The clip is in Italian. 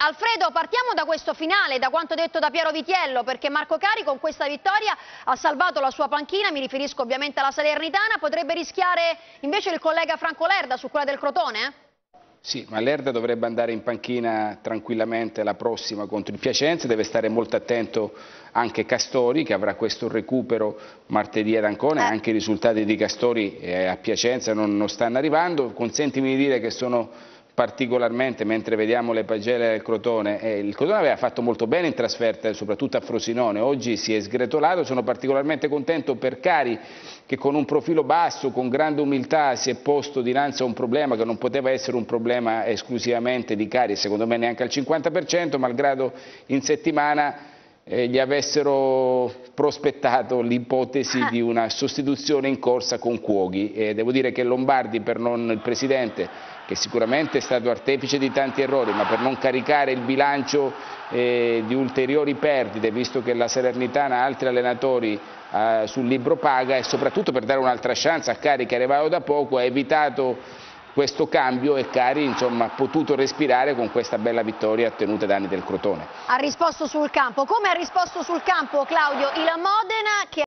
Alfredo, partiamo da questo finale, da quanto detto da Piero Vitiello, perché Marco Cari con questa vittoria ha salvato la sua panchina, mi riferisco ovviamente alla Salernitana, potrebbe rischiare invece il collega Franco Lerda su quella del Crotone? Sì, ma Lerda dovrebbe andare in panchina tranquillamente la prossima contro il Piacenza, deve stare molto attento anche Castori che avrà questo recupero martedì ad Ancona e anche i risultati di Castori a Piacenza non stanno arrivando. Consentimi di dire che sono particolarmente, mentre vediamo le pagelle del Crotone, il Crotone aveva fatto molto bene in trasferta, soprattutto a Frosinone, oggi si è sgretolato, sono particolarmente contento per Cari che con un profilo basso, con grande umiltà si è posto dinanzi a un problema che non poteva essere un problema esclusivamente di Cari, secondo me neanche al 50%, malgrado in settimana gli avessero prospettato l'ipotesi di una sostituzione in corsa con Cuoghi. Devo dire che Lombardi, per non il presidente, che sicuramente è stato artefice di tanti errori, ma per non caricare il bilancio di ulteriori perdite, visto che la Salernitana ha altri allenatori sul libro paga, e soprattutto per dare un'altra chance a Cari che arrivava da poco, ha evitato questo cambio e Cari insomma, ha potuto respirare con questa bella vittoria ottenuta da anni del Crotone. Ha risposto sul campo, come ha risposto sul campo Claudio il Modena che